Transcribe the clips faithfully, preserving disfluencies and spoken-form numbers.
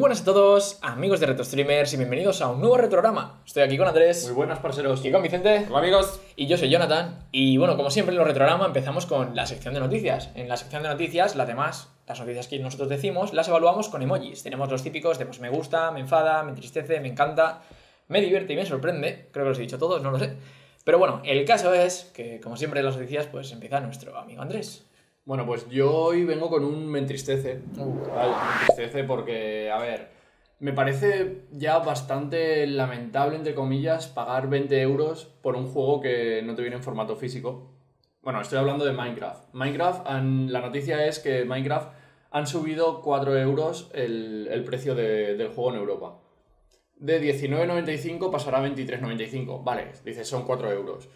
buenas a todos, amigos de RetroStreamers, y bienvenidos a un nuevo retrograma. Estoy aquí con Andrés. Muy buenas, parceros. Y con Vicente. Hola, amigos. Y yo soy Jonathan. Y bueno, como siempre en los retrogramas empezamos con la sección de noticias. En la sección de noticias, las demás, las noticias que nosotros decimos, las evaluamos con emojis. Tenemos los típicos de pues me gusta, me enfada, me entristece, me encanta, me divierte y me sorprende. Creo que los he dicho todos, no lo sé. Pero bueno, el caso es que, como siempre en las noticias, pues empieza nuestro amigo Andrés. Bueno, pues yo hoy vengo con un me entristece. Uh. Vale, me entristece porque, a ver, me parece ya bastante lamentable, entre comillas, pagar veinte euros por un juego que no te viene en formato físico. Bueno, estoy hablando de Minecraft. Minecraft, han, la noticia es que Minecraft han subido cuatro euros el, el precio de, del juego en Europa. De diecinueve noventa y cinco pasará a veintitrés noventa y cinco. Vale, dices, son cuatro euros.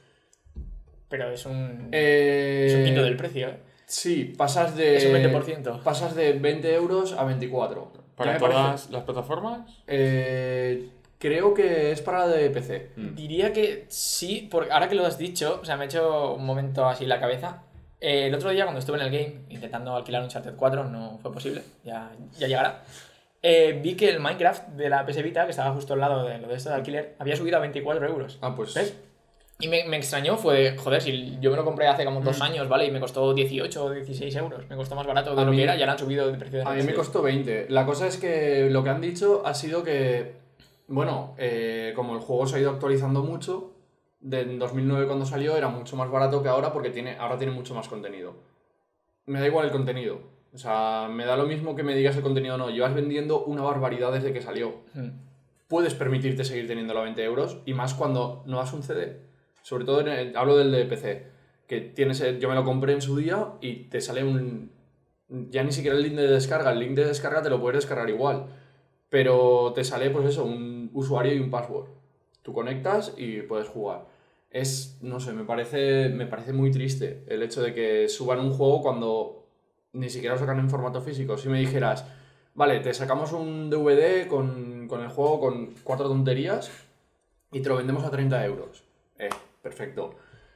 Pero es un, Eh... es un quinto del precio, ¿eh? Sí, pasas de... Es un veinte por ciento. Pasas de veinte euros a veinticuatro. ¿Para ¿Qué me todas parece? las plataformas? Eh, creo que es para la de P C. Mm. Diría que sí, porque ahora que lo has dicho, o sea, me ha hecho un momento así la cabeza. Eh, el otro día cuando estuve en el game intentando alquilar un Uncharted cuatro, no fue posible, ya, ya llegará. Eh, vi que el Minecraft de la P S Vita, que estaba justo al lado de lo de esto de alquiler, había subido a veinticuatro euros. Ah, pues... ¿Ves? Y me, me extrañó, fue, joder, si yo me lo compré hace como dos Mm. años, ¿vale? Y me costó dieciocho o dieciséis euros. Me costó más barato de A lo mí- que era, ya lo han subido de precio de A mí me repente. costó veinte. La cosa es que lo que han dicho ha sido que, bueno, eh, como el juego se ha ido actualizando mucho, de en dos mil nueve cuando salió era mucho más barato que ahora porque tiene, ahora tiene mucho más contenido. Me da igual el contenido. O sea, me da lo mismo que me digas el contenido o no. Llevas vendiendo una barbaridad desde que salió. Mm. Puedes permitirte seguir teniéndolo a veinte euros y más cuando no das un C D. Sobre todo, en el- hablo del de P C, que tienes, el- yo me lo compré en su día y te sale un... Ya ni siquiera el link de descarga, el link de descarga te lo puedes descargar igual, pero te sale pues eso, un usuario y un password. Tú conectas y puedes jugar. Es, no sé, me parece, me parece muy triste el hecho de que suban un juego cuando ni siquiera lo sacan en formato físico. Si me dijeras, vale, te sacamos un D V D con, con el juego con cuatro tonterías y te lo vendemos a treinta euros. Eh, perfecto.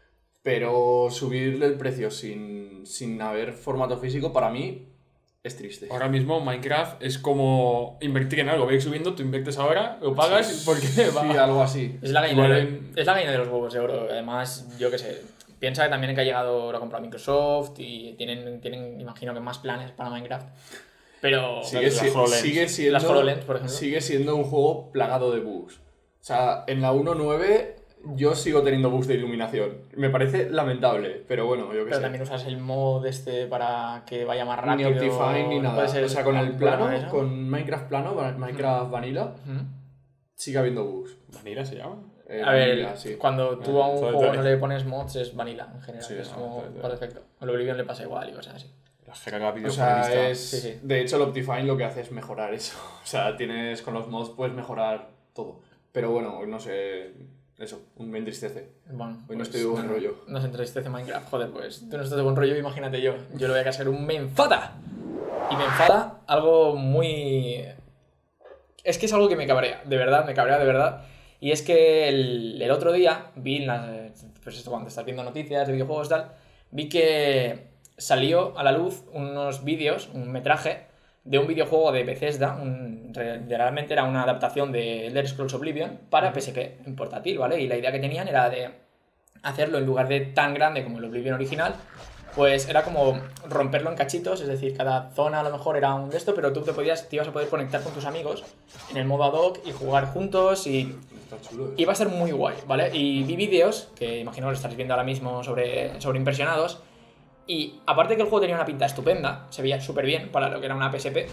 Pero subirle el precio sin, sin haber formato físico, para mí, es triste. Ahora mismo Minecraft es como invertir en algo. Ves subiendo, tú inviertes ahora, lo pagas Sí, porque sí, va. algo así. Es la gallina, Igual de, en- es la gallina de los huevos de oro. Además, yo qué sé, piensa que también que ha llegado, lo ha comprado Microsoft y tienen, tienen, imagino que más planes para Minecraft. Pero Sigue, las si- HoloLens. sigue siendo, Las HoloLens, por ejemplo. sigue siendo un juego plagado de bugs. O sea, en la uno punto nueve yo sigo teniendo bugs de iluminación. Me parece lamentable, pero bueno, yo qué pero sé. también usas el mod este para que vaya más Ni rápido. Optifine ni no nada. puede ser O sea, con el un plano, problema eso. con Minecraft plano, va- Minecraft Vanilla, Ujú. sigue habiendo bugs. ¿Vanilla se llama? Eh, A ver, Vanilla, sí. cuando tú a un Todo- juego todo- no le pones mods es vanilla en general, Sí, es no, como todo- todo. por defecto. Al Oblivion le pasa igual y cosas así. La jerga O sea, videojueguista. es... Sí, sí. De hecho, el Optifine lo que hace es mejorar eso. O sea, tienes con los mods puedes mejorar todo. Pero bueno, no sé... Eso, me entristece. Bueno, Hoy no pues, estoy de buen rollo. Nos entristece Minecraft, joder, pues tú no estás de buen rollo, imagínate yo. Yo le voy a cascar un me enfada. Y me enfada algo muy... Es que es algo que me cabrea, de verdad, me cabrea de verdad. Y es que el, el otro día vi, en las, pues esto cuando estás viendo noticias de videojuegos y tal, vi que salió a la luz unos vídeos, un metraje, de un videojuego de Bethesda, un, re- realmente era una adaptación de Elder Scrolls Oblivion para P S P en portátil, ¿vale? Y la idea que tenían era de hacerlo en lugar de tan grande como el Oblivion original, pues era como romperlo en cachitos, es decir, cada zona a lo mejor era un de esto, pero tú te podías, te ibas a poder conectar con tus amigos en el modo ad hoc y jugar juntos y Está chulo. ¿eh? iba a ser muy guay, ¿vale? Y vi vídeos, que imagino que lo estaréis viendo ahora mismo sobre, sobre impresionados, y aparte que el juego tenía una pinta estupenda, se veía súper bien para lo que era una P S P,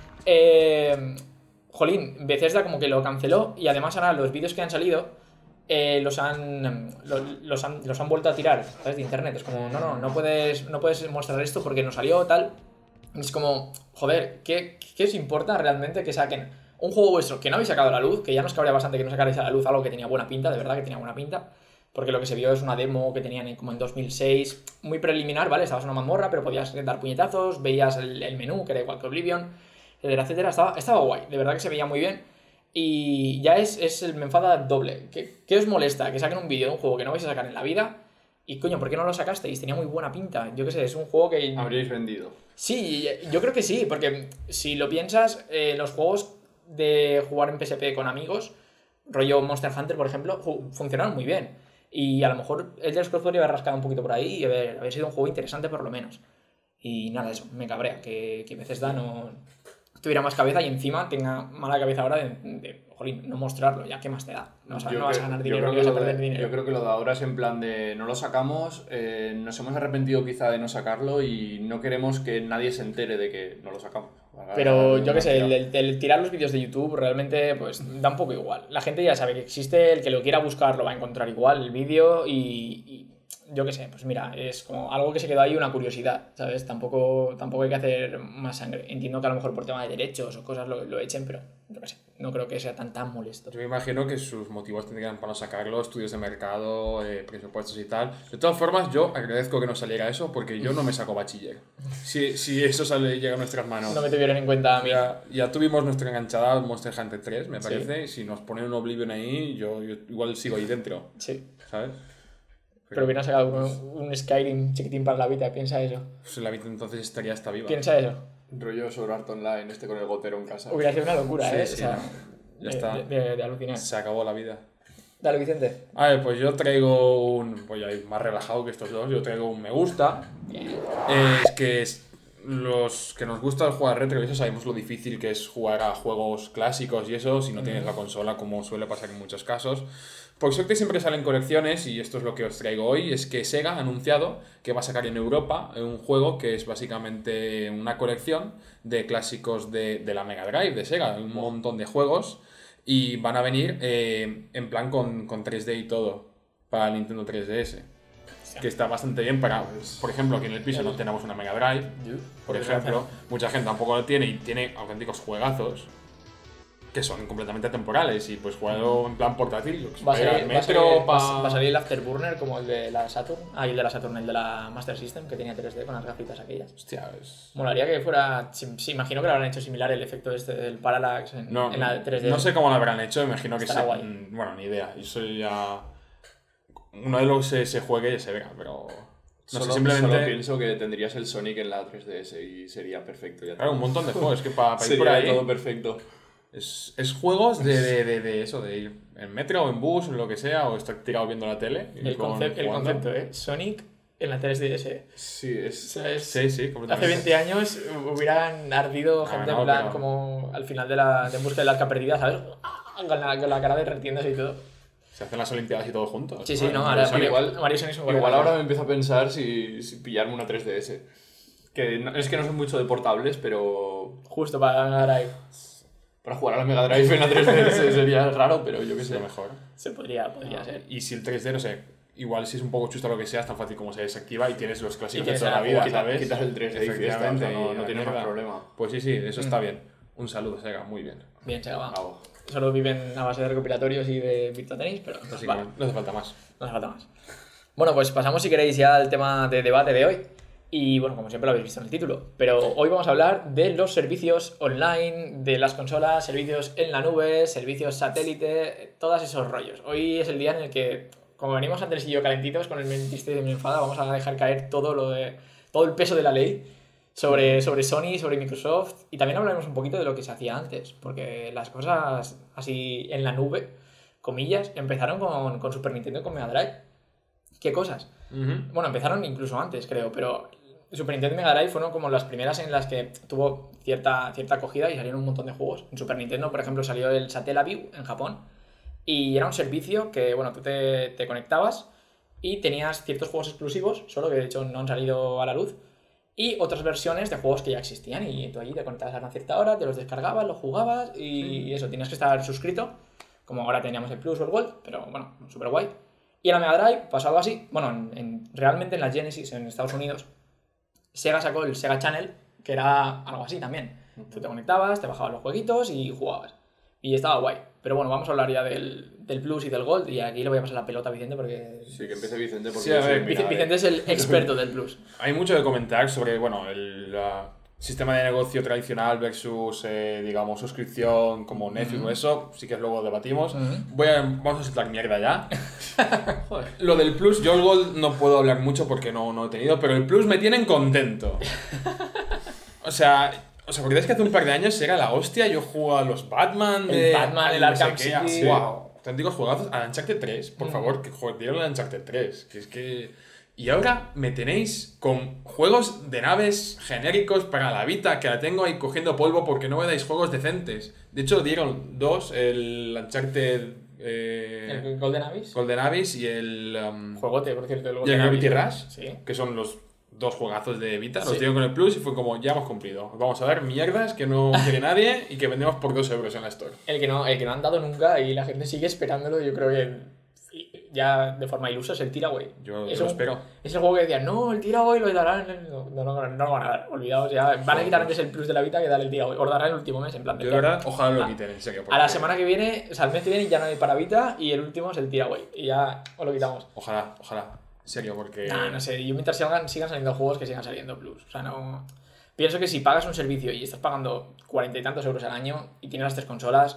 eh, jolín, Bethesda como que lo canceló y además ahora los vídeos que han salido eh, los, han, los, los han los han vuelto a tirar, ¿sabes? De internet, es como, no, no, no puedes, no puedes mostrar esto porque no salió tal, y es como, joder, ¿qué, ¿qué os importa realmente que saquen un juego vuestro que no habéis sacado a la luz, que ya nos cabría bastante que no sacarais a la luz algo que tenía buena pinta, de verdad que tenía buena pinta? Porque lo que se vio es una demo que tenían en- como en dos mil seis, muy preliminar, ¿vale? Estabas en una mazmorra, pero podías dar puñetazos, veías el, el menú, que era igual que Oblivion, etcétera, etcétera. Estaba, estaba guay, de verdad que se veía muy bien. Y ya es, es el me enfada doble. ¿Qué, qué os molesta? Que saquen un vídeo de un juego que no vais a sacar en la vida. Y coño, ¿por qué no lo sacasteis? Tenía muy buena pinta. Yo qué sé, es un juego que... Habríais vendido. Sí, yo creo que sí, porque si lo piensas, eh, los juegos de jugar en P S P con amigos, rollo Monster Hunter, por ejemplo, funcionaron muy bien. Y a lo mejor el Elder Scrolls podría haber rascado un poquito por ahí y haber, haber sido un juego interesante por lo menos. Y nada, eso, me cabrea que, que Bethesda no tuviera más cabeza y encima tenga mala cabeza ahora de, de jolín, no mostrarlo, ya qué más te da. No, o sea, no vas a ganar dinero, ni vas a perder de, dinero. Yo creo que lo de ahora es en plan de no lo sacamos, eh, nos hemos arrepentido quizá de no sacarlo y no queremos que nadie se entere de que no lo sacamos. Pero yo qué sé, el, el, el tirar los vídeos de YouTube realmente pues da un poco igual. La gente ya sabe que existe, el que lo quiera buscar lo va a encontrar igual, el vídeo y, y yo qué sé, pues mira, es como algo que se quedó ahí, una curiosidad, ¿sabes? Tampoco, tampoco hay que hacer más sangre. Entiendo que a lo mejor por tema de derechos o cosas lo, lo echen, pero yo qué sé, no creo que sea tan tan molesto. Yo me imagino que sus motivos tendrían para no sacarlo, estudios de mercado, eh, presupuestos y tal. De todas formas, yo agradezco que no saliera eso porque yo no me saco bachiller. Si, si eso sale, llega a nuestras manos. No me tuvieron en cuenta a mí. Ya, ya tuvimos nuestra enganchada Monster Hunter tres, me parece, Sí. y si nos ponen un Oblivion ahí, yo, yo igual sigo ahí dentro, Sí. ¿sabes? Pero hubiera sacado un, un Skyrim chiquitín para la vida, piensa eso. Pues la vida entonces estaría hasta viva. Piensa eso. Rollo sobre Art Online, este con el gotero en casa. Hubiera sido una locura, Sí, ¿eh? sí. O sea, Ya de, está. De, de, de alucinar. Se acabó la vida. Dale, Vicente. A ver, pues yo traigo un... Voy a ir más relajado que estos dos. Yo traigo un me gusta. Bien. Eh, es que es- los que nos gusta el jugar retro y eso sabemos lo difícil que es jugar a juegos clásicos y eso si no tienes la consola, como suele pasar en muchos casos. Por suerte siempre salen colecciones y esto es lo que os traigo hoy, es que Sega ha anunciado que va a sacar en Europa un juego que es básicamente una colección de clásicos de, de la Mega Drive de Sega, un montón de juegos y van a venir eh, en plan con, con tres D y todo para el Nintendo tres D S. Que está bastante bien para, por ejemplo, aquí en el piso no tenemos una Mega Drive, por ejemplo, mucha gente tampoco lo tiene y tiene auténticos juegazos que son completamente temporales y pues jugarlo en plan portátil, Va a, para ir al salir, va, a metro, salir, pa- va a salir el Afterburner como el de la Saturn. Ah, y el de la Saturn, el de la Master System, que tenía tres D con las gafitas aquellas. Hostia, es... Molaría que fuera... Sí, sí, imagino que lo habrán hecho similar el efecto este del Parallax en, No, en la tres D. no sé cómo lo habrán hecho, imagino que Estará sí. guay. mm, Bueno, ni idea. Eso ya... Uno de los se, se juegue y se vea, pero... No solo, sé, simplemente... solo pienso que tendrías el Sonic en la tres D S y sería perfecto. Ya Claro, un montón de juegos, que para, ir sería por ahí... todo perfecto. Es, es juegos de, de, de, de eso, de ir en metro o en bus o lo que sea, o estar tirado viendo la tele. y El, con- concep- el jugando. concepto, ¿eh? Sonic en la tres D S. Sí, O es... sea, es- Sí, sí, Hace completamente. veinte años hubieran ardido Ah, gente no, en plan pero- como al final de la de En busca del arca perdida, ¿sabes? Con la, con la cara derretiéndose y todo. Se hacen las Olimpiadas y todo juntos. Sí, sí, Bueno, no, ahora sí, Mario, igual- Mario y Sonic son Igual colegas. ahora me empiezo a pensar si, si pillarme una tres D S. Que no- es que no soy mucho de portables, pero Justo para ganar ahí. para jugar a la Mega Drive en la tres D S sería raro, pero yo qué es sé. lo mejor. Se podría, podría ser. Y si el tres D, no sé, igual si es un poco chusto lo que sea, es tan fácil como se desactiva y tienes los clásicos Y de tienes toda la la vida, Quitas, ¿sabes? quitas el tres D y fiesta, o sea, Efectivamente, no, y no la tienes más mierda. problema. Pues sí, sí, eso está bien. Un saludo, Sega, muy bien. Bien, se va. Bravo. Solo viven a base de recopilatorios y de Virtua Tennis, pero Así vale, que no hace falta más. no hace falta más. Bueno, pues pasamos si queréis ya al tema de debate de hoy. Y bueno, como siempre lo habéis visto en el título, pero hoy vamos a hablar de los servicios online, de las consolas, servicios en la nube, servicios satélite, todos esos rollos. Hoy es el día en el que, como venimos Andrés y yo calentitos con el mentiste de mi enfada, vamos a dejar caer todo lo de todo el peso de la ley sobre, sobre Sony, sobre Microsoft, y también hablaremos un poquito de lo que se hacía antes, porque las cosas así en la nube, comillas, empezaron con, con Super Nintendo y con Mega Drive. ¿Qué cosas? Ujú. Bueno, empezaron incluso antes, creo, pero Super Nintendo y Mega Drive fueron como las primeras en las que tuvo cierta, cierta acogida y salieron un montón de juegos. En Super Nintendo, por ejemplo, salió el Satellaview en Japón y era un servicio que, bueno, tú te, te conectabas y tenías ciertos juegos exclusivos, solo que de hecho no han salido a la luz, y otras versiones de juegos que ya existían y tú allí te conectabas a una cierta hora, te los descargabas, los jugabas y eso, tenías que estar suscrito, como ahora teníamos el Plus o el Gold, pero bueno, súper guay. Y en la Mega Drive pasó algo así, bueno, en, en- realmente en la Genesis, en Estados Unidos, Sega sacó el Sega Channel, que era algo así también. Tú te conectabas, te bajabas los jueguitos y jugabas. Y estaba guay. Pero bueno, vamos a hablar ya del, del Plus y del Gold, y aquí le voy a pasar la pelota a Vicente porque... Sí, que empiece Vicente porque Sí, a yo soy ver, el Vic- Mega Vicente es el experto del Plus. Hay mucho de comentar sobre, bueno, el ah, sistema de negocio tradicional versus, eh, digamos, suscripción como Netflix o eso, sí que luego debatimos. Ujú. Voy a, vamos a soltar mierda ya. Lo del Plus, yo el Gold no puedo hablar mucho porque no, no he tenido, pero el Plus me tienen contento. O sea, ¿Os acordáis que hace un par de años era la hostia? Yo jugaba a los Batman El de... Batman, el no sé Arkham qué, City. sí. Wow, auténticos juegazos. Al Uncharted tres, por Mm. favor, que jueguen al Uncharted tres. Que es que... Y ahora me tenéis con juegos de naves genéricos para la Vita, que la tengo ahí cogiendo polvo porque no me dais juegos decentes. De hecho, dieron dos, el Uncharted... Eh, El Golden Abyss. Golden Abyss y el... um, Juegote, por cierto, el y Golden el Gravity Abyss. Rush, Sí. que son los dos juegazos de Vita, los Sí. dieron con el Plus y fue como, ya hemos cumplido. Os vamos a dar mierdas que no quiere nadie y que vendemos por dos euros en la Store. El que, no, el que no han dado nunca y la gente sigue esperándolo, yo creo que ya de forma ilusa es el Tiraway. Yo, es yo lo un- espero. Es el juego que decían, no, el Tiraway lo darán. en el-". No, no, no, no lo van a dar, olvidaos ya. Van a quitar antes el Plus de la Vita que dar el Tiraway. Os darán el último mes, en plan. Yo de verdad, ojalá lo Ah. quiten, en serio. A porque- la semana que viene, o sea, el mes que viene ya no hay para Vita y el último es el Tiraway. Y ya os lo quitamos. Ojalá, ojalá. En serio, porque... Nah, no sé, yo mientras sigan, sigan saliendo juegos que sigan saliendo Plus. O sea, no. Pienso que si pagas un servicio y estás pagando cuarenta y tantos euros al año y tienes las tres consolas,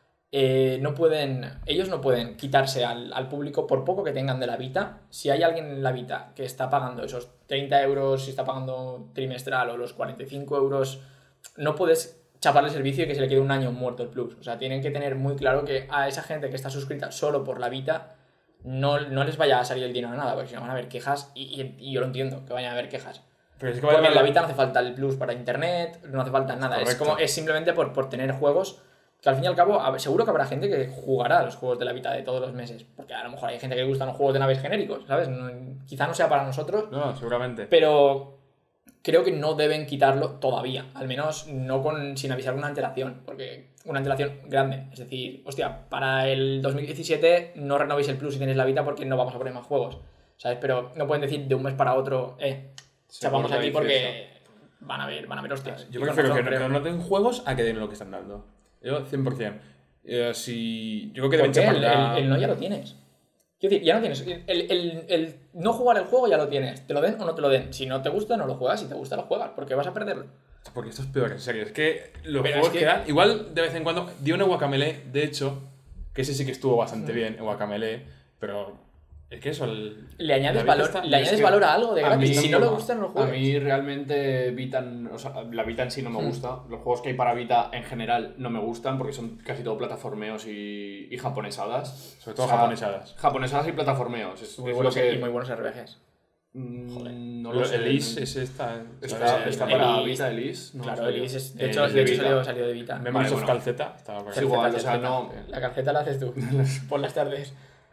eh, no pueden. Ellos no pueden quitarse al, al público, por poco que tengan de la Vita. Si hay alguien en la Vita que está pagando esos treinta euros, si está pagando trimestral o los cuarenta y cinco euros, no puedes chaparle el servicio y que se le quede un año muerto el Plus. O sea, tienen que tener muy claro que a esa gente que está suscrita solo por la Vita no, no les vaya a salir el dinero a nada, porque si no van a haber quejas y, y- y yo lo entiendo, que vayan a haber quejas. Pero es que Porque vale en la Vita no hace falta el Plus para internet, no hace falta nada, es Correcto. como es simplemente por, por tener juegos que al fin y al cabo, a ver, seguro que habrá gente que jugará a los juegos de la Vita de todos los meses, porque a lo mejor hay gente que le gustan los juegos de naves genéricos, ¿sabes? No- quizá no sea para nosotros, No, no, seguramente. pero creo que no deben quitarlo todavía, al menos no con sin avisar una antelación, porque una antelación grande, es decir, hostia, para el dos mil diecisiete no renovéis el Plus si tenéis la Vita porque no vamos a poner más juegos, ¿sabes? Pero no pueden decir de un mes para otro, eh, Se chapamos corta aquí y porque van a ver, van a ver hostias. Yo Y con prefiero razón, que creo. no, no den juegos a que den lo que están dando. Yo, cien por ciento. Eh, si... Yo creo que deben ¿Por qué? chapar El, ya- el- el no ya lo tienes. Quiero decir, ya no tienes. El, el- el no jugar el juego ya lo tienes. Te lo den o no te lo den. Si no te gusta, no lo juegas. Si te gusta, lo juegas. Porque vas a perderlo. Porque esto es peor, en serio. Es que los Pero juegos es que- que... dan... Igual, de vez en cuando... Dio una Guacamele, de hecho, que ese sí que estuvo bastante Mm. bien, en Guacamele, pero... Es que eso... El... Le añades la Vita valor, está- le es añades que valor a algo de a gratis. mí- Si no le no, gusta, no lo A juegas. mí realmente Vita, o sea, la Vita en sí no me Hmm. gusta. Los juegos que hay para Vita en general no me gustan porque son casi todo plataformeos y, y japonesadas. Sobre todo O sea, japonesadas. Japonesadas y plataformeos. Es, Muy es buenos lo que... y muy buenos R P Gs. Mm, Joder. No lo sé. Elise, ese está... Está, el- está el para Elise. Vita Elise. No claro, lo sé. el I S es. De Eh, hecho, es de de hecho Vita. salió, salió de Vita. Memories Vale, of bueno. Calceta. Estaba por ahí. Sí, igual, o Calceta, sea, calceta. no- La calceta la haces tú. Por las tardes.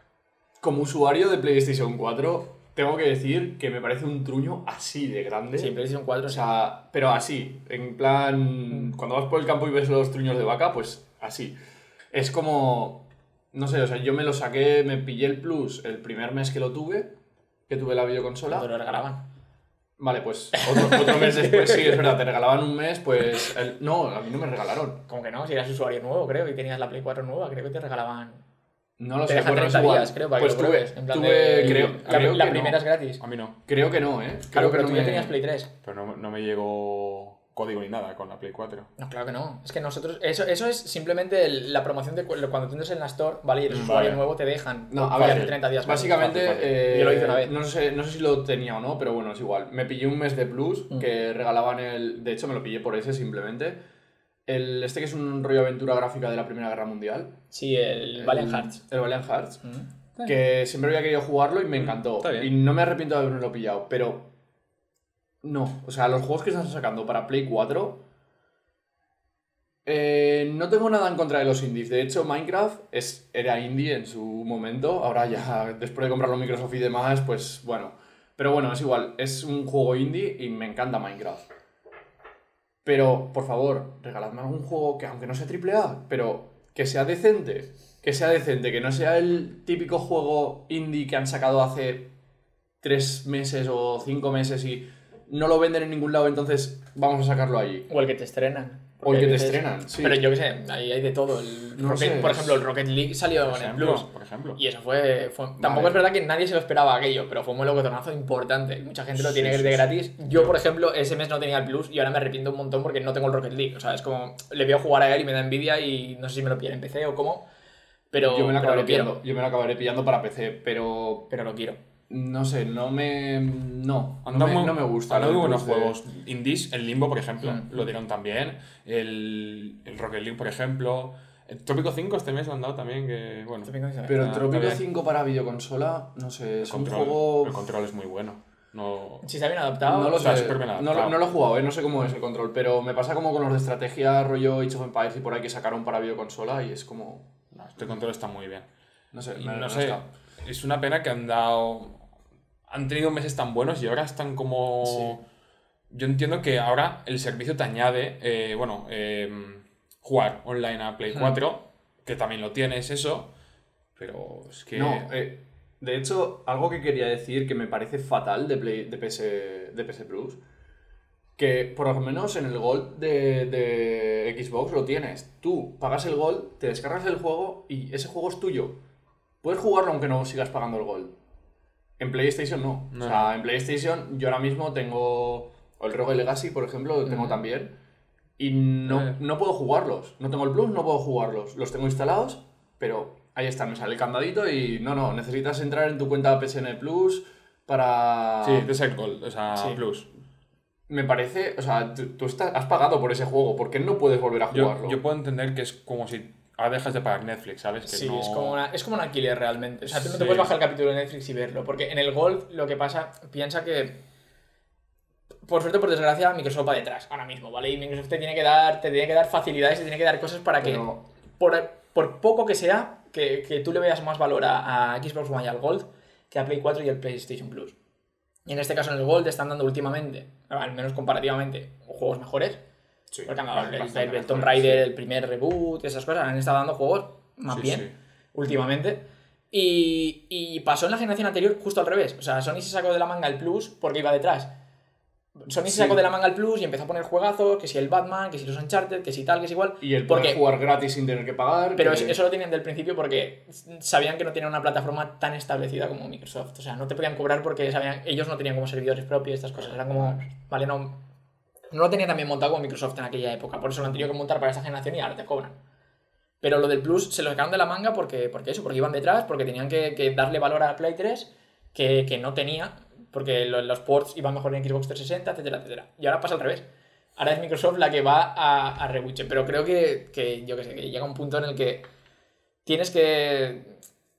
Como usuario de PlayStation cuatro, tengo que decir que me parece un truño así de grande. Sí, PlayStation cuatro. O sea, pero así, en plan, cuando vas por el campo y ves los truños de vaca, pues así. Es como, no sé, o sea, yo me lo saqué, me pillé el Plus el primer mes que lo tuve, que tuve la Cuando videoconsola. lo regalaban. Vale, pues otro, otro mes después, sí, es verdad, te regalaban un mes, pues... el- no, a mí no me regalaron. Como que no, si eras usuario nuevo, creo, y tenías la Play cuatro nueva, creo que te regalaban. No lo Te sé, dejan bueno, es treinta igual. días, creo, para Pues que lo tuve, pruebes. En plan tuve de- creo, la, creo la que primera no. es gratis. A mí no. Creo que no, ¿eh? Creo Claro, que pero no tú me... ya tenías Play tres. Pero no, no me llegó código ni nada con la Play cuatro. No, claro que no. Es que nosotros. Eso, eso es simplemente el- la promoción de cu- cuando tú entras en la Store, ¿vale? Y eres Mm, usuario vale. nuevo, te dejan. No, a pagarte ver, treinta días gratis. básicamente, Fácil, fácil. eh, Yo lo hice una vez. No sé, no sé si lo tenía o no, pero bueno, es igual. Me pillé un mes de Plus Mm. que regalaban el... De hecho, me lo pillé por ese simplemente. El, este que es un rollo aventura gráfica de la Primera Guerra Mundial. Sí, el Valiant Hearts. El Valiant Hearts. Mm. Que siempre había querido jugarlo y me encantó. Está bien. Y no me arrepiento de haberlo pillado, pero... No, o sea, los juegos que están sacando para Play cuatro... Eh, no tengo nada en contra de los indies. De hecho, Minecraft es, era indie en su momento. Ahora ya, después de comprarlo Microsoft y demás, pues bueno. Pero bueno, es igual. Es un juego indie y me encanta Minecraft. Pero, por favor, regaladme algún juego que, aunque no sea triple A, pero que sea decente. Que sea decente, que no sea el típico juego indie que han sacado hace tres meses o cinco meses y no lo venden en ningún lado, entonces vamos a sacarlo allí. O el que te estrenan. O el que te Porque hay veces- estrenan, sí. Pero yo qué sé, ahí hay de todo. El No Rocket- sé, por es- ejemplo, el Rocket League salió Por en el ejemplo, Plus. por ejemplo. Y eso fue. fue- Tampoco Vale. es verdad que nadie se lo esperaba aquello, pero fue un locotonazo importante. Mucha gente lo Sí, tiene sí, de sí. gratis. Yo, por ejemplo, ese mes no tenía el Plus y ahora me arrepiento un montón porque no tengo el Rocket League. O sea, es como. Le veo jugar a él y me da envidia y no sé si me lo pillaré en P C o cómo. Pero, yo me lo pero acabaré lo quiero. pillando, yo me lo acabaré pillando para P C, pero Pero lo quiero. No sé, no me... No, Han no dado me, muy- no me gusta. han dado lo muy del buenos Plus de- juegos indies. El Limbo, por ejemplo, Mm. lo dieron también. El, el Rocket League, por ejemplo. El Trópico cinco este mes lo han dado también, que bueno. Pero el Ah, Trópico está bien. cinco para videoconsola, no sé, El es un control, juego... el control es muy bueno. No... Si está bien adaptado. No lo está sé, súper bien no, adaptado. lo- no lo he jugado, ¿eh? No sé cómo es el control, pero me pasa como con los de estrategia, rollo Age of Empires y por ahí que sacaron para videoconsola y es como... no, este control está muy bien. No sé, Y me- no no sé, está. es una pena que han dado... Han tenido meses tan buenos y ahora están como... Sí. Yo entiendo que ahora el servicio te añade, eh, bueno, eh, jugar online a Play Hmm. cuatro, que también lo tienes eso, pero es que... No, eh, de hecho, algo que quería decir que me parece fatal de, Play, de, P S, de P S Plus, que por lo menos en el Gold de, de Xbox lo tienes. Tú pagas el Gold, te descargas el juego y ese juego es tuyo. Puedes jugarlo aunque no sigas pagando el Gold. En PlayStation no. No, O sea, no. en PlayStation yo ahora mismo tengo o el Rogue Legacy, por ejemplo, lo tengo Ujú. también. Y no, Eh. no puedo jugarlos. No tengo el Plus, no puedo jugarlos. Los tengo instalados, pero ahí está, me sale el candadito y no, no, necesitas entrar en tu cuenta P S N Plus para... Sí, de ser Gold, o sea, Sí. Plus. Me parece, o sea, tú, tú estás- has pagado por ese juego, ¿por qué no puedes volver a jugarlo? Yo, yo puedo entender que es como si ahora dejas de pagar Netflix, ¿sabes? Que Sí, no... es, como una, es como un alquiler realmente. O sea, tú no te Sí. puedes bajar el capítulo de Netflix y verlo. Porque en el Gold lo que pasa, piensa que. Por suerte, por desgracia, Microsoft va detrás ahora mismo, ¿vale? Y Microsoft te tiene que dar, te tiene que dar facilidades, te tiene que dar cosas para que, Pero- por, por poco que sea, que, que tú le veas más valor a, a Xbox One y al Gold que a Play cuatro y el PlayStation Plus. Y en este caso, en el Gold están dando últimamente, al menos comparativamente, juegos mejores. Sí, Porque han dado el, el, bastante el Tomb mejor, Raider, sí. el primer reboot, esas cosas, han estado dando juegos más Sí, bien sí. últimamente. Y, y pasó en la generación anterior justo al revés. O sea, Sony se sacó de la manga el Plus porque iba detrás. Sony Sí. se sacó de la manga el Plus y empezó a poner juegazos, que si el Batman, que si los Uncharted, que si tal, que si igual. Y el poder porque, jugar gratis sin tener que pagar. pero que- eso, eso lo tenían del principio porque sabían que no tenían una plataforma tan establecida como Microsoft. O sea, no te podían cobrar porque sabían, ellos no tenían como servidores propios y estas cosas. Eran como, vale, no, no lo tenía también montado como Microsoft en aquella época. Por eso lo han tenido que montar para esta generación y ahora te cobran. Pero lo del Plus se lo sacaron de la manga porque, porque eso, porque iban detrás, porque tenían que, que darle valor a Play tres que, que no tenía, porque lo- los ports iban mejor en Xbox trescientos sesenta, etcétera, etcétera. Y ahora pasa al revés. Ahora es Microsoft la que va a, a rebuche. Pero creo que, que, yo que sé, que llega un punto en el que tienes que,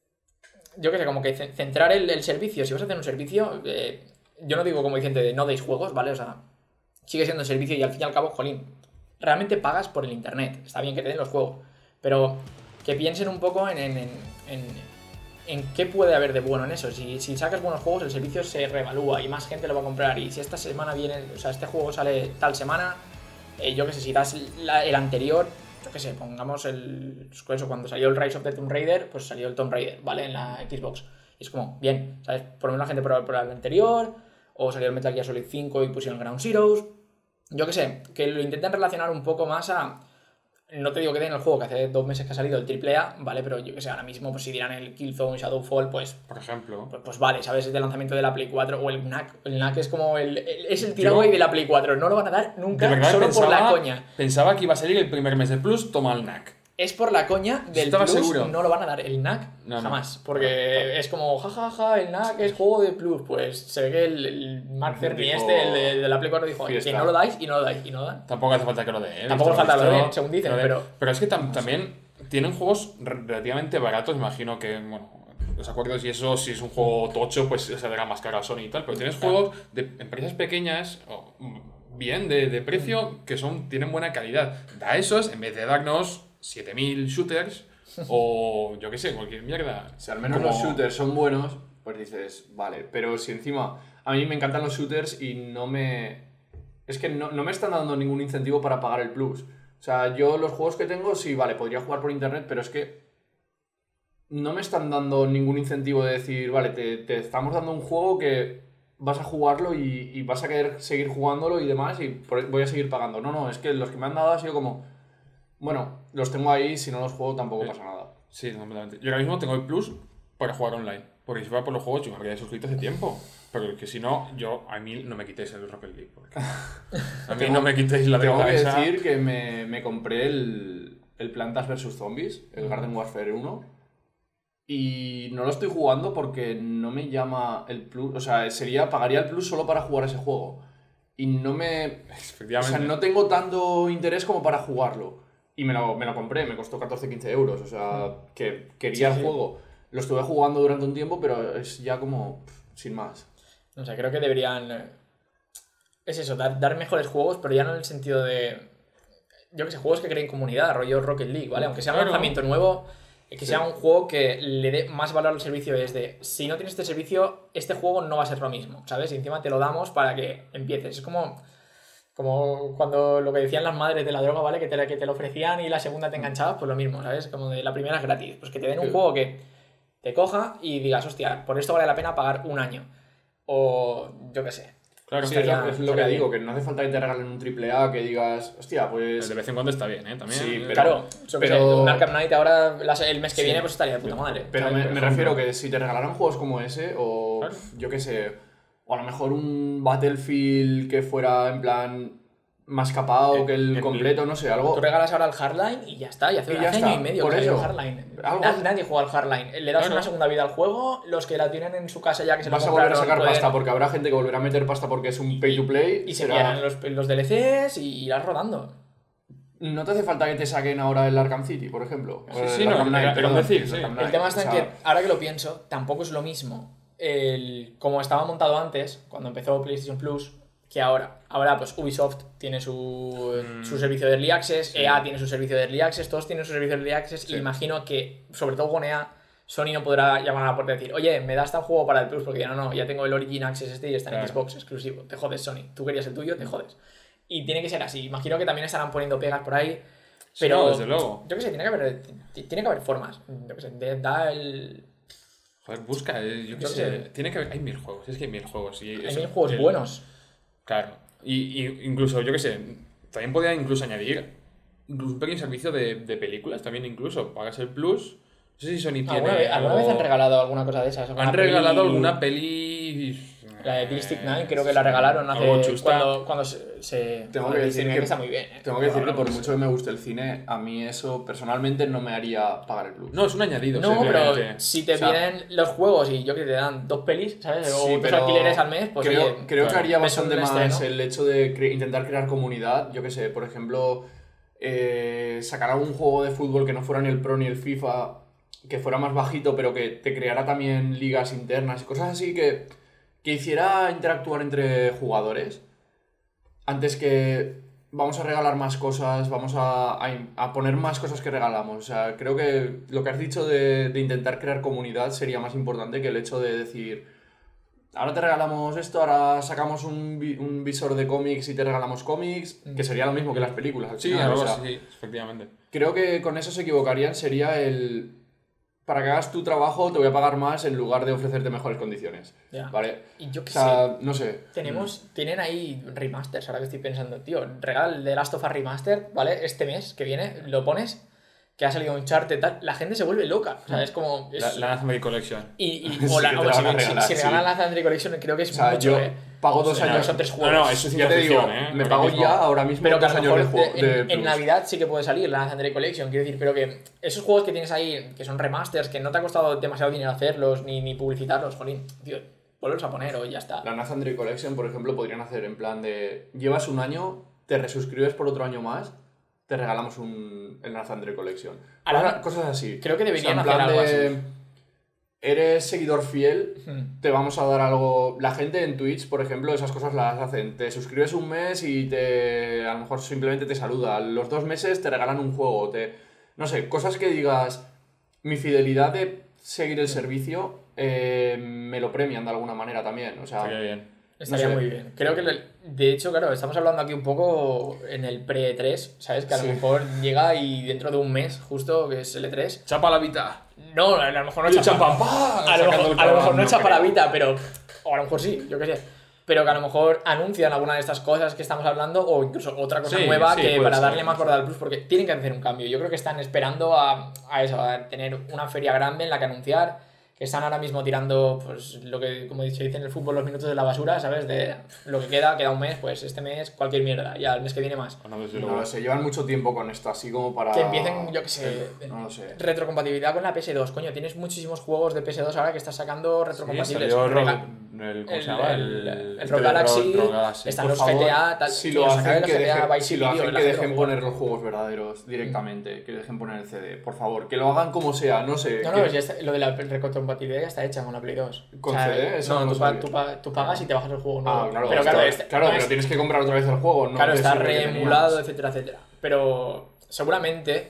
yo que sé, como que ce- centrar el, el servicio. Si vas a hacer un servicio, eh, yo no digo como diciendo de no deis juegos, ¿vale? O sea, sigue siendo servicio y al fin y al cabo, jolín, realmente pagas por el internet. Está bien que te den los juegos, pero que piensen un poco en, en, en, en- en qué puede haber de bueno en eso. Si, si sacas buenos juegos, el servicio se revalúa y más gente lo va a comprar. Y si esta semana viene, o sea, este juego sale tal semana, eh, yo que sé, si das la- el anterior, yo que sé, pongamos el. Eso, cuando salió el Rise of the Tomb Raider, pues salió el Tomb Raider, ¿vale? En la Xbox. Y es como, bien, ¿sabes? Por lo menos la gente por, por el anterior, o salió el Metal Gear Solid cinco y pusieron Ground Zeroes. Yo que sé, que lo intenten relacionar un poco más a. No te digo que den el juego que hace dos meses que ha salido el triple A, ¿vale? Pero yo que sé, ahora mismo, pues si dirán el Killzone, Shadowfall, pues, Por ejemplo. pues, pues vale, ¿sabes? Es de lanzamiento de la Play cuatro o el N A C. El N A C es como el. el- es el tiraway de la Play cuatro. No lo van a dar De nunca verdad solo por la pensaba, coña. pensaba que iba a salir el primer mes de Plus, toma el N A C. Es por la coña del Estaba Plus, seguro. no lo van a dar. El N A C No, no. jamás. Porque es como, jajaja, el N A C es juego de Plus. Pues se ve que el, el Mark Cerny Dijo, este, el de, de la Play cuatro, dijo fiesta. que no lo dais y no lo dais y no lo dan. Tampoco hace falta que lo den. Tampoco Esto, falta que lo esto, den, según dicen, lo den. pero- Pero es que tam- también tienen juegos re- relativamente baratos, imagino que, bueno, los acuerdos y eso, si es un juego tocho, pues se saldrá más caro a Sony y tal, pero tienes Claro. juegos de empresas pequeñas, o, mm, bien, de, de precio, que son tienen buena calidad. Da esos en vez de darnos siete mil shooters o yo qué sé, cualquier mierda. Si al menos Como- los shooters son buenos, pues dices, vale. Pero si encima. A mí me encantan los shooters y no me. Es que no, no me están dando ningún incentivo para pagar el Plus. O sea, yo los juegos que tengo, sí, vale, podría jugar por internet, pero es que. No me están dando ningún incentivo de decir, vale, te, te estamos dando un juego que vas a jugarlo y, y vas a querer seguir jugándolo y demás y por- voy a seguir pagando. No, no, es que los que me han dado ha sido como. Bueno, los tengo ahí, si no los juego tampoco Sí. pasa nada. Sí, completamente. Yo ahora mismo tengo el Plus para jugar online. Porque si fuera por los juegos, yo me habría suscrito hace tiempo. Pero que si no, yo, a mí no me quitéis el Rocket League. Porque a mí no me quitéis la Tengo droga que esa. decir que me, me compré el, el Plantas versus Zombies, el Garden Warfare uno. Y no lo estoy jugando porque no me llama el plus. O sea, sería, pagaría el plus solo para jugar ese juego. Y no me... O sea, no tengo tanto interés como para jugarlo. Y me lo, me lo compré, me costó catorce quince euros. O sea, que quería sí, el sí. juego. Lo estuve jugando durante un tiempo, pero es ya como... Pff, sin más. O sea, creo que deberían... Es eso, dar, dar mejores juegos, pero ya no en el sentido de... Yo que sé, juegos que creen comunidad, rollo Rocket League, ¿vale? Aunque sea un lanzamiento nuevo... Que sí. sea un juego que le dé más valor al servicio es de, si no tienes este servicio, este juego no va a ser lo mismo, ¿sabes? Y encima te lo damos para que empieces. Es como, como cuando lo que decían las madres de la droga, ¿vale? Que te, que te lo ofrecían y la segunda te enganchabas, pues lo mismo, ¿sabes? Como de la primera es gratis. Pues que te den un sí. juego que te coja y digas, hostia, por esto vale la pena pagar un año. O yo qué sé. Claro, sí, estaría, es lo que digo, que no hace falta que te regalen un triple A que digas, hostia, pues... De vez en cuando está bien, ¿eh? También. Sí, pero... Claro, pero... Sé, un Arkham Knight ahora, el mes que sí, viene, pues estaría de puta madre. Pero me, me refiero que si te regalaran juegos como ese, o claro. yo qué sé, o a lo mejor un Battlefield que fuera en plan... más capado el, que el, el completo, no sé, algo... Tú regalas ahora el Hardline y ya está, y hace, y ya hace está. año y medio por que eso. el Hardline. ¿Algo? Nadie, nadie juega al Hardline. Le das no, una no. segunda vida al juego, los que la tienen en su casa ya que se Vas lo compraron... Vas a volver a sacar pueden... pasta, porque habrá gente que volverá a meter pasta porque es un pay to play. Y, y se será... los, los D L Cs y irás rodando. No te hace falta que te saquen ahora el Arkham City, por ejemplo. Sí, sí, no, Knight, pero decir, sí. El tema está en que, ahora que lo pienso, tampoco es lo mismo el como estaba montado antes, cuando empezó PlayStation Plus, que ahora. Ahora, pues Ubisoft tiene su, mm. su servicio de Early Access, sí. E A tiene su servicio de Early Access, todos tienen su servicio de Early Access, sí. Y imagino que, sobre todo con E A, Sony no podrá llamar a la puerta y decir, oye, me das tal juego para el Plus, porque ya no, no, ya tengo el Origin Access este y está en claro. Xbox exclusivo. Te jodes, Sony. Tú querías el tuyo, te jodes. Y tiene que ser así. Imagino que también estarán poniendo pegas por ahí, pero... Sí, no, desde luego. Yo qué sé, tiene que haber, tiene que haber formas. Yo qué sé, da el... Joder, busca, yo qué yo sé. sé. Tiene que haber... Hay mil juegos, es que hay mil juegos. Y hay eso, mil juegos el... buenos. Claro. Y, y incluso, yo qué sé, también podría incluso añadir incluso un pequeño servicio de, de películas, también incluso pagas el Plus. No sé si Sony tiene... ¿Alguna vez, ¿alguna vez han regalado alguna cosa de esas? Han regalado peli... alguna peli... La de District nueve creo que la regalaron hace... Cuando, cuando se... se... Tengo que decir que, que está muy bien. ¿eh? Tengo que decir que por mucho que me guste el cine, a mí eso personalmente no me haría pagar el Plus. No, es un añadido. No, pero si te o sea, vienen los juegos y yo que te dan dos pelis, ¿sabes? O sí, dos alquileres al mes, pues creo, oye, creo claro, que haría bastante más estreno. El hecho de cre intentar crear comunidad. Yo que sé, por ejemplo, eh, sacar algún juego de fútbol que no fuera ni el Pro ni el FIFA, que fuera más bajito, pero que te creara también ligas internas y cosas así que... que hiciera interactuar entre jugadores antes que vamos a regalar más cosas, vamos a, a, a poner más cosas que regalamos. O sea, creo que lo que has dicho de, de intentar crear comunidad sería más importante que el hecho de decir ahora te regalamos esto, ahora sacamos un, un visor de cómics y te regalamos cómics, que sería lo mismo que las películas. Al sí, final, algo o sea, así, efectivamente. Creo que con eso se equivocarían, sería el... para que hagas tu trabajo te voy a pagar más en lugar de ofrecerte mejores condiciones. Ya. ¿Vale? Y yo que o sea, sé. no sé. Tenemos, tienen ahí remasters, ahora que estoy pensando, tío, regala el de Last of Us Remaster, ¿vale? Este mes que viene, lo pones, que ha salido un chart y tal, la gente se vuelve loca. O sea, es como... Es... La, la Legendary Collection. Y, y, o la, sí, o si, regalar, si, si sí. regalan la Legendary Collection, creo que es o sea, mucho, yo eh. pago dos o sea, años. Son tres juegos. No, no, eso es ya te digo, ¿eh? me pago mismo. ya ahora mismo pero que dos a lo años mejor de, de en, en Navidad sí que puede salir la Legendary Collection, quiero decir, pero que esos juegos que tienes ahí, que son remasters, que no te ha costado demasiado dinero hacerlos, ni, ni publicitarlos, jolín, tío, volverlos a poner o ya está. La Legendary Collection, por ejemplo, podrían hacer en plan de, llevas un año, te resuscribes por otro año más, te regalamos un el Legendary Collection. Ahora, cosas así. Creo que deberían o sea, en plan hacer algo de, así. Eres seguidor fiel, Hmm. te vamos a dar algo... La gente en Twitch, por ejemplo, esas cosas las hacen. Te suscribes un mes y te a lo mejor simplemente te saluda. Los dos meses te regalan un juego. Te, no sé, cosas que digas... Mi fidelidad de seguir el servicio eh, me lo premian de alguna manera también. O sea, estaría bien. Estaría no sé. muy bien. Creo que, de hecho, claro, estamos hablando aquí un poco en el pre-E tres, ¿sabes? Que a lo Sí. mejor llega y dentro de un mes, justo, que es el E tres... Chapa la mitad. No, a lo mejor no Y chapa... chapa, ¡pah! A lo Sacando mejor, el a lo mejor no no chapa creo. la vida, pero... O a lo mejor sí, yo qué sé. Pero que a lo mejor anuncian alguna de estas cosas que estamos hablando o incluso otra cosa Sí, nueva sí, que puede para ser. darle más verdad al Plus, porque tienen que hacer un cambio. Yo creo que están esperando a, a eso, a tener una feria grande en la que anunciar, que están ahora mismo tirando, pues lo que, como se dice en el fútbol, los minutos de la basura, ¿sabes? De lo que queda, queda un mes, pues este mes cualquier mierda, ya el mes que viene más. Bueno, desde No luego. lo sé, llevan mucho tiempo con esto, así como para... Que empiecen, yo que sé, No lo sé. retrocompatibilidad con la P S dos. Coño, tienes muchísimos juegos de P S dos ahora que estás sacando Sí, retrocompatibles. salió el, Rega- el, ¿cómo el, se llama? el, El, el Rogue Galaxy, Rogue Galaxy. están Por los favor, G T A, tal. si tío, lo sacar hacen, el que G T A dejen, Vice si lo City, hacen el que G T A dejen juego. poner los juegos verdaderos directamente, que dejen poner el C D, por favor, que lo hagan como sea, no sé. No, que- no, ya está- lo de la retrocompatibilidad ya está hecha con la Play dos. ¿Con C D? Eso no lo tú, pa- sabía. tú, pa- tú pagas y te bajas el juego nuevo. Ah, claro, pero esto- claro, este- claro no pero es- tienes que comprar otra vez el juego, ¿no? claro, te está sirve que reemulado, tenías. etcétera, etcétera. Pero seguramente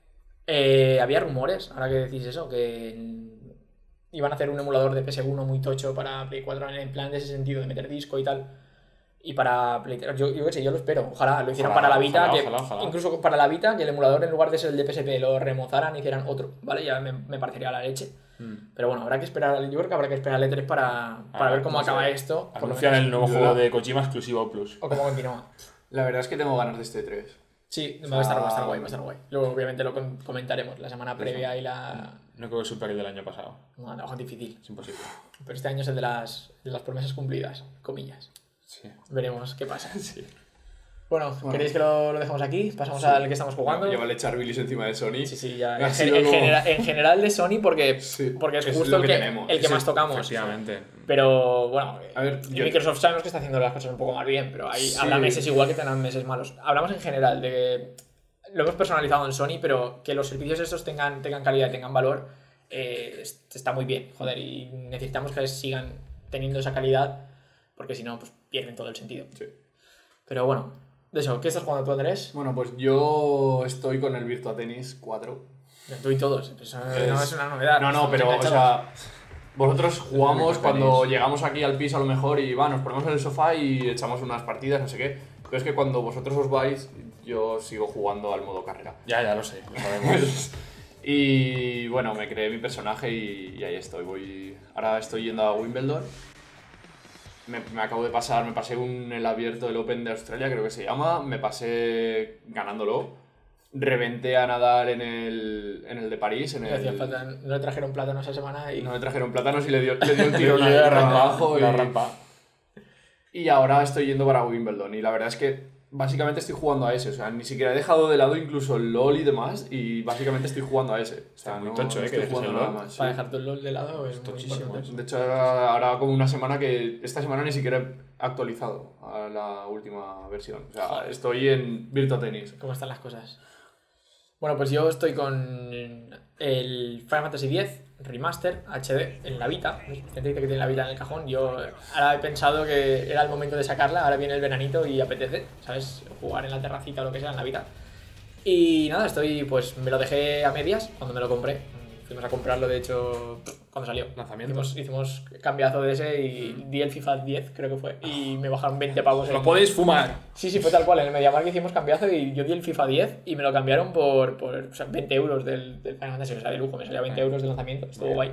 eh, había rumores, ahora que decís eso, que mm, iban a hacer un emulador de P S uno muy tocho para Play cuatro en plan de ese sentido, de meter disco y tal. Y para Play tres, yo, yo qué sé, yo lo espero. Ojalá lo hicieran Ojalá, para la Vita, ojalá, que ojalá, ojalá. incluso para la Vita, que el emulador en lugar de ser el de P S P lo remozaran y hicieran otro, ¿vale? Ya me, me parecería la leche. Mm. Pero bueno, habrá que esperar, yo creo que habrá que esperar al E tres para, para Ah, ver cómo no sé. acaba esto. por lo Anuncian menos, el nuevo yo- juego de Kojima exclusivo Plus. o cómo continúa. La verdad es que tengo ganas de este tres. Sí, O va a estar, sea, va a estar guay, va a estar guay. Luego obviamente lo con- comentaremos la semana previa y la... No creo que supere el del año pasado. No, no, es difícil. Es imposible. Pero este año es el de las, de las promesas cumplidas, comillas. Sí. Veremos qué pasa. Sí. Bueno, Bueno. ¿queréis que lo, lo dejemos aquí? Pasamos Sí. al que estamos jugando. Bueno, llévale echar bilis encima de Sony. Sí, sí, ya. Ha En, sido en como- genera- en general de Sony porque, Sí, porque es es justo lo el que que, tenemos. el que Sí, más tocamos. Efectivamente. Pero bueno, A ver, y yo- Microsoft sabemos que está haciendo las cosas un poco más bien, pero hay, Sí. habrá meses igual que tendrán meses malos. Hablamos en general de que lo hemos personalizado en Sony, pero que los servicios estos tengan, tengan calidad y tengan valor, eh, es- está muy bien, joder, y necesitamos que sigan teniendo esa calidad, porque si no, pues pierden todo el sentido. Sí. Pero bueno, de eso, ¿qué estás jugando tú, Andrés? Bueno, pues yo estoy con el Virtua Tennis cuatro. Tú y todos, eso no Es- es una novedad. No, no, estamos pero, o enganchados. sea, vosotros jugamos Virtua cuando Tennis. llegamos aquí al piso a lo mejor y va, nos ponemos en el sofá y echamos unas partidas, no sé qué. Pero es que cuando vosotros os vais, yo sigo jugando al modo carrera. Ya, ya lo sé. Lo sabemos. Y bueno, me creé mi personaje y, y ahí estoy. Voy, ahora estoy yendo a Wimbledon. Me, me acabo de pasar, me pasé un, el abierto del Open de Australia, creo que se llama. Me pasé ganándolo. Reventé a Nadal en el, en el de París. En Le hacía el, falta- no le trajeron plátanos esa semana y... no le trajeron plátanos y le dio, le dio el tirón Le ahí dio la para rampa, abajo. Y, la rampa. y ahora estoy yendo para Wimbledon. Y la verdad es que básicamente estoy jugando a ese. O sea, ni siquiera he dejado de lado incluso el LOL y demás. Y básicamente estoy jugando a ese. O sea, Muy no, tocho, no eh, estoy que dejes jugando el nada LOL. más. Para sí. dejar todo el LOL de lado es muy tochísimo, importante. De hecho, ahora, ahora como una semana que... Esta semana ni siquiera he actualizado a la última versión. O sea, Joder. estoy en Virtua Tennis. ¿Cómo están las cosas? Bueno, pues yo estoy con el Final Fantasy X Remaster H D en la Vita. Hay gente dice que tiene la Vita en el cajón. Yo ahora he pensado que era el momento de sacarla. Ahora viene el veranito y apetece, ¿sabes? Jugar en la terracita o lo que sea en la Vita. Y nada, estoy, pues me lo dejé a medias cuando me lo compré. Fuimos a comprarlo, de hecho, cuando salió. Lanzamiento. Hicimos, hicimos cambiazo de ese y di el FIFA diez, creo que fue. Y me bajaron veinte pavos. Lo en- podéis fumar. Sí, sí, fue tal cual. En el MediaMarkt hicimos cambiazo y yo di el FIFA diez y me lo cambiaron por, por o sea, veinte euros del, del Final Fantasy. O sea, de lujo, me salía veinte euros de lanzamiento. Estuvo guay.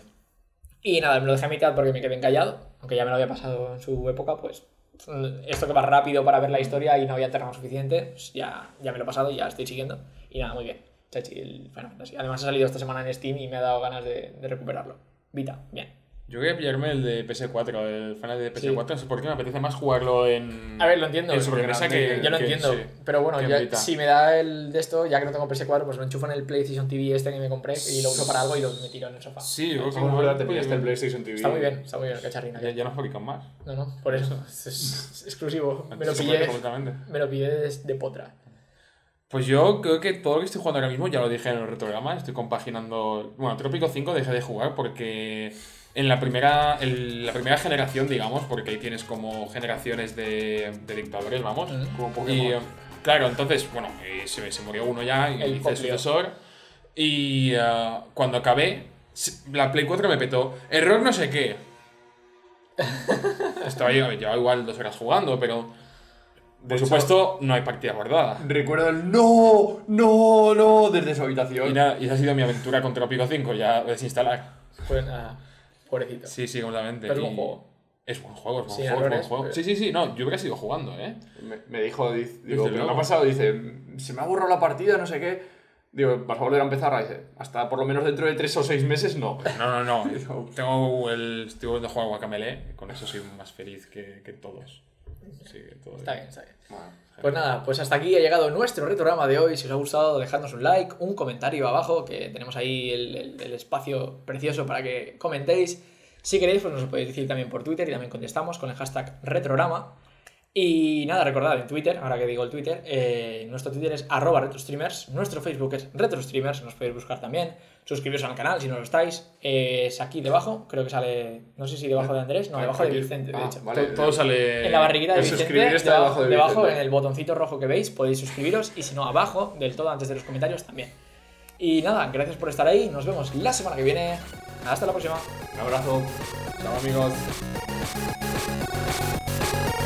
Y nada, me lo dejé a mitad porque me quedé encallado. Aunque ya me lo había pasado en su época, pues esto que va rápido para ver la historia y no había terreno suficiente, pues ya, ya me lo he pasado y ya estoy siguiendo. Y nada, muy bien. Chachi, el Final Fantasy. Además ha salido esta semana en Steam y me ha dado ganas de, de recuperarlo. Vita, bien. Yo quería pillarme el de P S cuatro, el final de P S Sí. cuatro, no sé por qué me apetece más jugarlo en... A ver, lo entiendo. en sobremesa que... Yo lo que- entiendo, sí. pero bueno, que ya- en Vita. si me da el de esto, ya que no tengo P S cuatro, pues lo enchufo en el PlayStation T V este que me compré y lo uso para algo y lo me tiro en el sofá. Sí, yo creo que Como verdad, te pues, pillaste el PlayStation T V. Está muy bien, está muy bien el cacharrina. Ya, ya no fabrican más. No, no, por eso, es, es exclusivo. Me lo Antes se pillé, podía completamente. me lo pillé de, de potra. Pues yo creo que todo lo que estoy jugando ahora mismo, ya lo dije en el retrograma, estoy compaginando... Bueno, Trópico cinco dejé de jugar porque en la primera, en la primera generación, digamos, porque ahí tienes como generaciones de, de dictadores, vamos. Mm. Como Pokémon. Y, eh, claro, entonces, bueno, eh, se, se murió uno ya y El hice el Poplio. sucesor. Y eh, cuando acabé, se- la Play cuatro me petó. Error no sé qué. Estaba yo, llevaba igual dos horas jugando, pero... De Por hecho- supuesto, no hay partida guardada. Recuerdo el no, no, no desde su habitación. Y, nada, y esa ha sido mi aventura con Trópico cinco, ya desinstalar. Pues nada, pobrecito. Sí, sí, completamente. Pero es Y buen juego. Es buen juego, es buen Sin juego, es buen errores, juego. pero- Sí, sí, sí, no, yo hubiera sido jugando, ¿eh? Me, me dijo, dice- digo, Desde ¿qué me ha luego. pasado? Dice, se me ha borrado la partida, no sé qué. Digo, ¿vas a volver a empezar? Y dice, hasta por lo menos dentro de tres o seis meses, no. No, no, no. Tengo el... Estoy volviendo a jugar Guacamelee. Con eso soy más feliz que, que todos. Sí, todo Está bien, está bien. Bueno, Pues nada, pues hasta aquí ha llegado nuestro retrograma de hoy. Si os ha gustado, dejadnos un like, un comentario abajo, que tenemos ahí el, el, el espacio precioso para que comentéis. Si queréis, pues nos lo podéis decir también por Twitter y también contestamos con el hashtag retrograma. Y nada, recordad en Twitter, ahora que digo el Twitter, eh, nuestro Twitter es arroba retrostreamers, nuestro Facebook es retrostreamers, nos podéis buscar también, suscribiros al canal si no lo estáis, eh, es aquí debajo, creo que sale, no sé si debajo de Andrés, no, debajo de Vicente, de Ah, hecho. vale. Todo, todo sale... En la barriguita de El Vicente, suscribir está debajo, debajo de debajo Vicente. en el botoncito rojo que veis, podéis suscribiros y si no, abajo del todo, antes de los comentarios también. Y nada, gracias por estar ahí, nos vemos la semana que viene, hasta la próxima. Un abrazo. Chao, amigos.